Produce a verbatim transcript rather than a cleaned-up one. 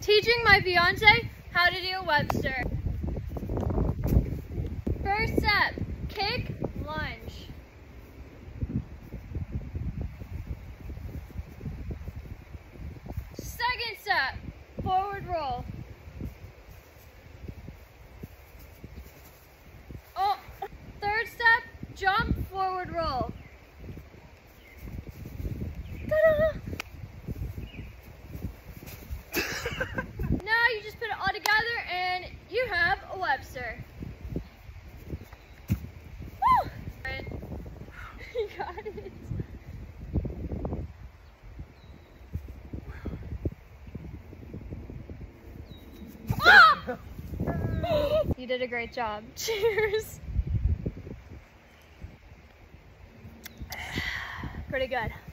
Teaching my fiance how to do Webster. First step, kick, lunge. Second step, forward roll. Oh, third step, jump, forward roll. Ta-da! Now you just put it all together and you have a Webster. Woo! You got it. Ah! You did a great job. Cheers. Pretty good.